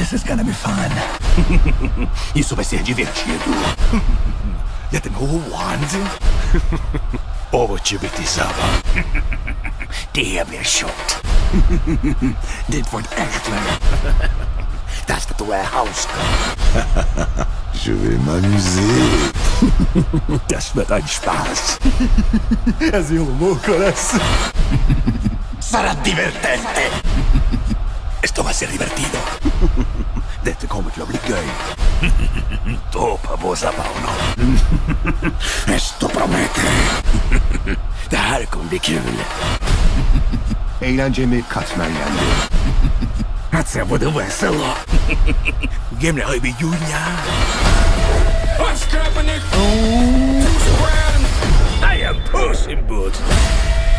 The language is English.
This is gonna be fun. Isso vai ser divertido. Ja den Wahnsinn. Overtjubitisawa. Det blir tjockt. Dit wordt echt leuk. Das ska du hauska. Je vais m'amuser. Das wird ein Spaß. Es ilumocores. Sarà divertente. Esto va a ser divertido. Dette kommer til å bli gøy. Topa bosa Pauno. Esto promete. Det här kommer bli kul. Eğlencemi katmerlendi. Це буде весело. Gemle har vi Julia. What's happening? I am Puss in Boots.